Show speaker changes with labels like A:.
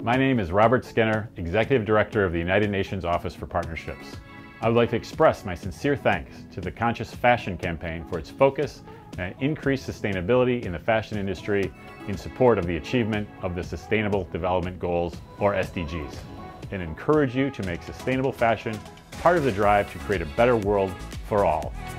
A: My name is Robert Skinner, Executive Director of the United Nations Office for Partnerships. I would like to express my sincere thanks to the Conscious Fashion Campaign for its focus and increased sustainability in the fashion industry in support of the achievement of the Sustainable Development Goals, or SDGs, and encourage you to make sustainable fashion part of the drive to create a better world for all.